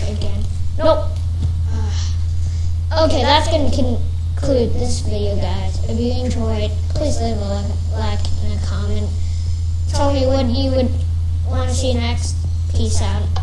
again. Nope. Okay, that's going to conclude this video, guys. If you enjoyed, please leave a like and a comment. Tell me what you would want to see next. Peace out.